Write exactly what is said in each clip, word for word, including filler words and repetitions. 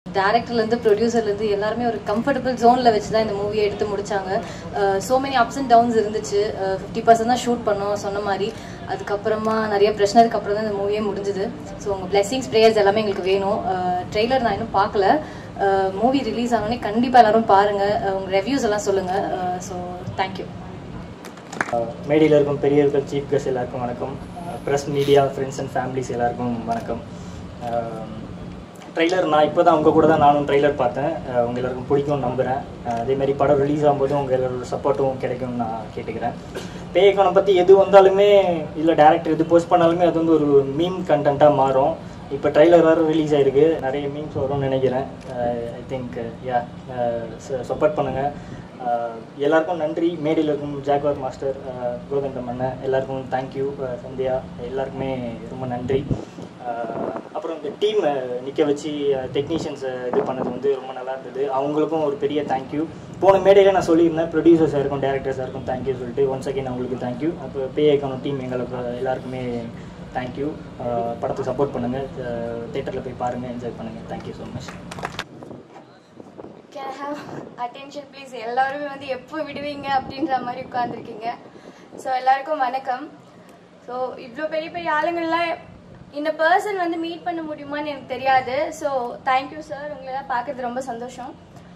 டேரக்டர்லேருந்து ப்ரொடியூசர்லேருந்து எல்லாருமே ஒரு கம்ஃபர்டபுள் ஜோனில் வச்சு தான் இந்த மூவியை எடுத்து முடித்தாங்க. So many ups and downs இருந்துச்சு. ஃபிஃப்டி பர்சன்ட் தான் ஷூட் பண்ணோம் சொன்ன மாதிரி. அதுக்கப்புறமா நிறைய பிரச்சனைக்கு அப்புறம் தான் இந்த மூவியே முடிஞ்சுது. ஸோ உங்கள் பிளெஸிங்ஸ் ப்ரேயர்ஸ் எல்லாமே எங்களுக்கு வேணும். ட்ரெய்லர் நான் இன்னும் பார்க்கல. மூவி ரிலீஸ் ஆனோடனே கண்டிப்பாக எல்லாரும் பாருங்கள். உங்கள் ரிவ்யூஸ் எல்லாம் சொல்லுங்கள். So thank you. மேடையில் இருக்கும் பெரியவர்கள், சீஃப் கெஸ்ட் எல்லாருக்கும் வணக்கம். Press, media, friends and families எல்லாருக்கும் வணக்கம். ட்ரெய்லர் நான் இப்போ தான் உங்கள் கூட தான் நானும் ட்ரெய்லர் பார்த்தேன். உங்கள் எல்லாருக்கும் பிடிக்கும்னு நம்புகிறேன். அதேமாதிரி படம் ரிலீஸ் ஆகும்போதும் உங்கள் எல்லாரோட சப்போர்ட்டும் கிடைக்கும்னு நான் கேட்டுக்கிறேன். பேய கானம் பற்றி எது வந்தாலுமே இல்லை டேரக்டர் எது போஸ்ட் பண்ணாலுமே அது வந்து ஒரு மீம் கண்டென்ட்டாக மாறும். இப்போ ட்ரெய்லர் வேறு ரிலீஸ் ஆகிருக்கு, நிறைய மீம்ஸ் வரும்னு நினைக்கிறேன். ஐ திங்க் யா சப்போர்ட் பண்ணுங்கள். எல்லாருக்கும் நன்றி. மேடையில் இருக்கும் ஜாக்வார் மாஸ்டர், கோதண்டம் அண்ணன் எல்லாருக்கும் தேங்க்யூ. சந்தியா எல்லாருக்குமே ரொம்ப நன்றி. அப்புறம் இந்த டீம் நிற்க வச்சு டெக்னீஷியன்ஸை இது பண்ணது வந்து ரொம்ப நல்லா இருந்தது. அவங்களுக்கும் ஒரு பெரிய தேங்க்யூ. போன மேடையில் நான் சொல்லியிருந்தேன் ப்ரொடியூசர்ஸாக இருக்கும், டேரக்டர்ஸாக இருக்கும் தேங்க்யூ சொல்லிட்டு. ஒன்ஸ் அகெயின் அவங்களுக்கு தேங்க்யூ. அப்போ பேய கானம் டீம் எங்களுக்கு எல்லாருக்குமே தேங்க்யூ. படத்துக்கு சப்போர்ட் பண்ணுங்கள், தேட்டரில் போய் பாருங்கள், என்ஜாய் பண்ணுங்கள். Thank you so much. Can I have attention please? எல்லாருமே வந்து எப்போ விடுவீங்க அப்படின்ற மாதிரி உட்காந்துருக்கீங்க. ஸோ எல்லாருக்கும் வணக்கம். ஸோ இவ்வளோ பெரிய பெரிய ஆளுங்கள்லாம் இந்த பர்சன் வந்து மீட் பண்ண முடியுமான்னு எனக்கு தெரியாது. ஸோ தேங்க்யூ சார், உங்களெல்லாம் பார்க்கறது ரொம்ப சந்தோஷம்.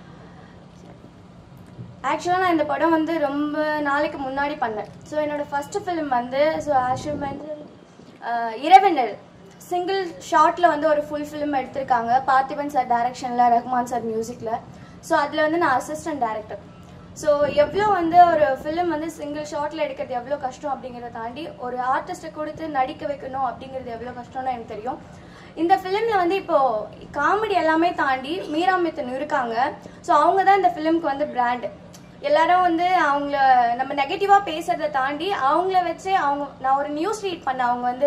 ஆக்சுவலாக நான் இந்த படம் வந்து ரொம்ப நாளைக்கு முன்னாடி பண்ணேன். ஸோ என்னோட ஃபர்ஸ்ட் ஃபிலிம் வந்து ஸோ ஆஷு வந்து இரவெண்ணல் சிங்கிள் ஷார்ட்டில் வந்து ஒரு ஃபுல் ஃபிலிம் எடுத்திருக்காங்க. பார்த்திபன் சார் டைரக்ஷனில், ரஹ்மான் சார் மியூசிக்கில். ஸோ அதில் வந்து நான் அசிஸ்டன்ட் டைரக்டர். ஸோ எவ்வளோ வந்து ஒரு ஃபிலிம் வந்து சிங்கிள் ஷார்ட்டில் எடுக்கிறது எவ்வளோ கஷ்டம் அப்படிங்கிறத தாண்டி ஒரு ஆர்டிஸ்ட்டை கொடுத்து நடிக்க வைக்கணும் அப்படிங்கிறது எவ்வளோ கஷ்டம்னு எனக்கு தெரியும். இந்த ஃபிலிமில் வந்து இப்போது காமெடி எல்லாமே தாண்டி மீரா மித்துன் இருக்காங்க. ஸோ அவங்க தான் இந்த ஃபிலிம்க்கு வந்து பிராண்டு. எல்லாரும் வந்து அவங்கள நம்ம நெகட்டிவாக பேசுறதை தாண்டி அவங்கள வச்சு அவங்க நான் ஒரு நியூஸ் ரீட் பண்ணேன். அவங்க வந்து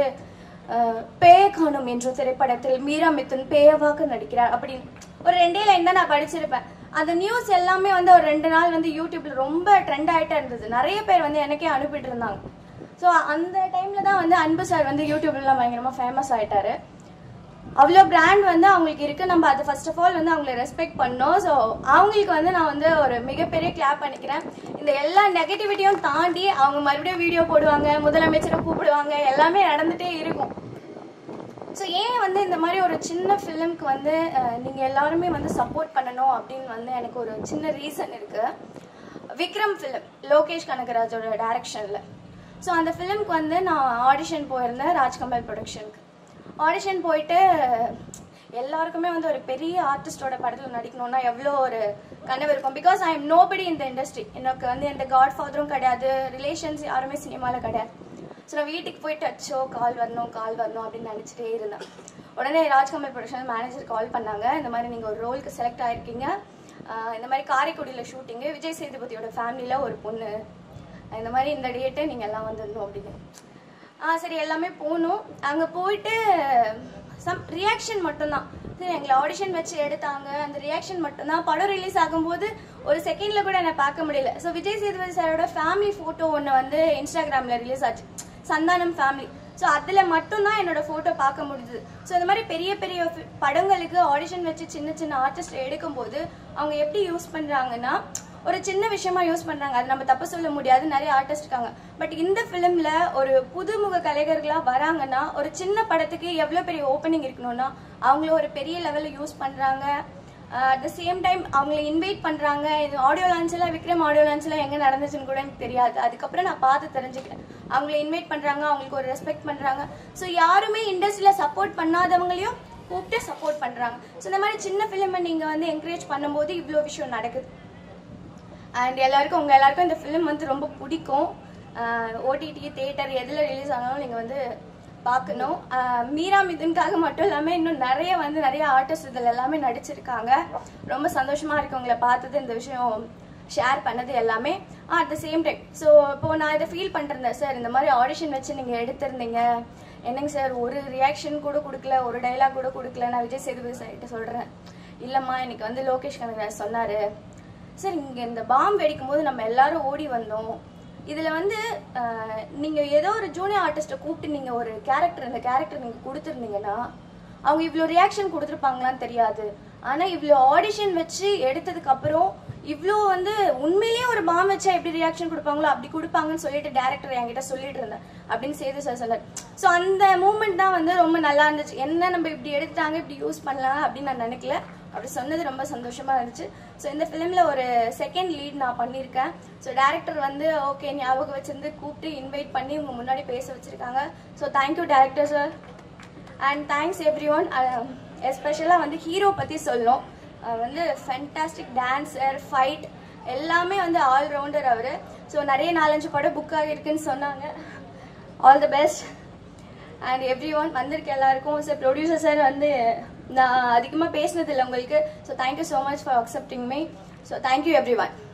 பேய காணும் என்ற திரைப்படத்தில் மீரா மித்துன் பேயவாக நடிக்கிறார் அப்படின்னு ஒரு ரெண்டே லைன் தான் நான் படிச்சிருப்பேன். அந்த நியூஸ் எல்லாமே வந்து ஒரு ரெண்டு நாள் வந்து யூடியூப்ல ரொம்ப ட்ரெண்ட் ஆகிட்டே இருந்தது. நிறைய பேர் வந்து எனக்கே அனுப்பிட்டு இருந்தாங்க. ஸோ அந்த டைம்ல தான் வந்து அன்பு சார் வந்து யூடியூப்லாம் பயங்கரமா ஃபேமஸ் ஆயிட்டாரு. அவ்வளோ பிராண்ட் வந்து அவங்களுக்கு இருக்கு. நம்ம அது ஃபர்ஸ்ட் ஆஃப் ஆல் வந்து அவங்களை ரெஸ்பெக்ட் பண்ணோம். ஸோ அவங்களுக்கு வந்து நான் வந்து ஒரு மிகப்பெரிய கிளாப் பண்ணிக்கிறேன். இந்த எல்லா நெகட்டிவிட்டியும் தாண்டி அவங்க மறுபடியும் வீடியோ போடுவாங்க, முதலமைச்சரை கூப்பிடுவாங்க, எல்லாமே நடந்துட்டே இருக்கும். ஸோ ஏன் வந்து இந்த மாதிரி ஒரு சின்ன ஃபிலிம்க்கு வந்து நீங்கள் எல்லாருமே வந்து சப்போர்ட் பண்ணணும் அப்படின்னு வந்து எனக்கு ஒரு சின்ன ரீசன் இருக்குது. விக்ரம் ஃபிலிம் லோகேஷ் கனகராஜோட டைரக்ஷனில். ஸோ அந்த ஃபிலிம்க்கு வந்து நான் ஆடிஷன் போயிருந்தேன் ராஜ்கமல் ப்ரொடக்ஷனுக்கு. ஆடிஷன் போயிட்டு எல்லாருக்குமே வந்து ஒரு பெரிய ஆர்டிஸ்டோட படத்தில் நடிக்கணும்னா எவ்வளோ ஒரு கனவு இருக்கும். பிகாஸ் ஐ எம் நோபடி இந்த இண்டஸ்ட்ரி. எனக்கு வந்து எந்த காட் ஃபாதரும் கிடையாது, ரிலேஷன்ஸ் யாருமே சினிமாவில் கிடையாது. ஸோ நான் வீட்டுக்கு போயிட்டு அச்சோ கால் வரணும் கால் வரணும் அப்படின்னு நினச்சிட்டே இருந்தேன். உடனே ராஜ்கமல் ப்ரொடக்ஷன் மேனேஜர் கால் பண்ணாங்க. இந்த மாதிரி நீங்கள் ஒரு ரோலுக்கு செலக்ட் ஆகிருக்கீங்க, இந்த மாதிரி காரைக்குடியில் ஷூட்டிங்கு, விஜய் சேதுபதியோட ஃபேமிலியில் ஒரு பொண்ணு, இந்த மாதிரி இந்த டேட்டு நீங்கள் எல்லாம் வந்துடணும் அப்படின்னு. ஆ சரி எல்லாமே போகணும். அங்கே போயிட்டு சம் ரியாக்ஷன் மட்டும்தான். சரி எங்களை ஆடிஷன் வச்சு எடுத்தாங்க. அந்த ரியாக்ஷன் மட்டும்தான். படம் ரிலீஸ் ஆகும்போது ஒரு செகண்டில் கூட என்னை பார்க்க முடியல. ஸோ விஜய் சேதுபதி சாரோட ஃபேமிலி ஃபோட்டோ ஒன்று வந்து இன்ஸ்டாகிராமில் ரிலீஸ் ஆச்சு, சந்தானம் ஃபேமிலி. ஸோ அதில் மட்டும்தான் என்னோட ஃபோட்டோ பார்க்க முடியுது. ஸோ இந்த மாதிரி பெரிய பெரிய படங்களுக்கு ஆடிஷன் வச்சு சின்ன சின்ன ஆர்டிஸ்ட் எடுக்கும்போது அவங்க எப்படி யூஸ் பண்ணுறாங்கன்னா ஒரு சின்ன விஷயமா யூஸ் பண்ணுறாங்க. அது நம்ம தப்பு சொல்ல முடியாது, நிறைய ஆர்டிஸ்ட் இருக்காங்க. பட் இந்த ஃபிலிமில் ஒரு புதுமுக கலைஞர்களாக வராங்கன்னா ஒரு சின்ன படத்துக்கு எவ்வளோ பெரிய ஓப்பனிங் இருக்கணும்னா அவங்கள ஒரு பெரிய லெவலில் யூஸ் பண்ணுறாங்க. அட் த சேம் டைம் அவங்களை இன்வைட் பண்ணுறாங்க. இது ஆடியோ லான்ச்சில் விக்ரம் ஆடியோ லான்ச்சில் எங்கே நடந்துச்சுன்னு கூட எனக்கு தெரியாது. அதுக்கப்புறம் நான் பார்த்து தெரிஞ்சுக்கிறேன். அவங்களை இன்வைட் பண்ணுறாங்க, அவங்களுக்கு ஒரு ரெஸ்பெக்ட் பண்ணுறாங்க. ஸோ யாருமே இண்டஸ்ட்ரியில் சப்போர்ட் பண்ணாதவங்களையும் கூப்பிட்டு சப்போர்ட் பண்ணுறாங்க. ஸோ இந்த மாதிரி சின்ன ஃபிலிமை நீங்கள் வந்து என்கரேஜ் பண்ணும்போது இவ்வளோ விஷயம் நடக்குது. அண்ட் எல்லாருக்கும் உங்கள் எல்லாருக்கும் இந்த ஃபிலிம் வந்து ரொம்ப பிடிக்கும். ஓடிடி தியேட்டர் எதில் ரிலீஸ் ஆனாலும் நீங்கள் வந்து பார்க்கணும். மீரா மிதுனுக்காக மட்டும் இல்லாமல் இன்னும் நிறைய வந்து நிறைய ஆர்டிஸ்ட் இதில் எல்லாமே நடிச்சிருக்காங்க. ரொம்ப சந்தோஷமாக இருக்கு உங்களை பார்த்தது, இந்த விஷயம் ஷேர் பண்ணது எல்லாமே. At the same time so இப்போது நான் இதை ஃபீல் பண்ணிருந்தேன். சார் இந்த மாதிரி ஆடிஷன் வச்சு நீங்கள் எடுத்திருந்தீங்க, என்னங்க சார் ஒரு ரியாக்ஷன் கூட கொடுக்கல, ஒரு டைலாக் கூட கொடுக்கல. நான் விஜய் சேதுபதி சார்கிட்ட சொல்கிறேன், இல்லைம்மா இன்னைக்கு வந்து லோகேஷ் கனகராஜ் சொன்னார், சார் இங்கே இந்த பாம்பு வெடிக்கும் போது நம்ம எல்லாரும் ஓடி வந்தோம். இதில் வந்து நீங்கள் ஏதோ ஒரு ஜூனியர் ஆர்டிஸ்ட்டை கூப்பிட்டு நீங்கள் ஒரு கேரக்டர் இந்த கேரக்டர் நீங்கள் கொடுத்துருந்தீங்கன்னா அவங்க இவ்வளோ ரியாக்ஷன் கொடுத்துருப்பாங்களான்னு தெரியாது. ஆனால் இவ்வளோ ஆடிஷன் வச்சு எடுத்ததுக்கப்புறம் இவ்வளோ வந்து உண்மையிலேயே ஒரு பாம் வச்சா எப்படி ரியாக்ஷன் கொடுப்பாங்களோ அப்படி கொடுப்பாங்கன்னு சொல்லிட்டு டேரக்டர் என்கிட்ட சொல்லிட்டு இருந்தேன் அப்படின்னு சேது சார் சொன்னார். ஸோ அந்த மூமெண்ட் தான் வந்து ரொம்ப நல்லா இருந்துச்சு. என்ன நம்ம இப்படி எடுத்துட்டாங்க, இப்படி யூஸ் பண்ணலாம் அப்படின்னு நான் நினைக்கல. அப்படி சொன்னது ரொம்ப சந்தோஷமா இருந்துச்சு. ஸோ இந்த ஃபிலிம்ல ஒரு செகண்ட் லீட் நான் பண்ணியிருக்கேன். ஸோ டேரக்டர் வந்து ஓகே ஞாபகம் வச்சிருந்து கூப்பிட்டு இன்வைட் பண்ணி உங்க முன்னாடி பேச வச்சிருக்காங்க. So thank you director sir and thanks everyone. எஸ்பெஷலாக வந்து ஹீரோ பற்றி சொல்லணும். வந்து ஃபேண்டாஸ்டிக் டான்ஸர், ஃபைட் எல்லாமே வந்து ஆல்ரவுண்டர் அவர். ஸோ நிறைய நாலஞ்சு படம் புக் ஆகிருக்குன்னு சொன்னாங்க. All the best and everyone வந்திருக்க எல்லாருக்கும். சார் ப்ரொடியூசர் சார் வந்து நான் அதிகமாக பேசினதில்லை உங்களுக்கு. So thank you so much for accepting me. So thank you every one.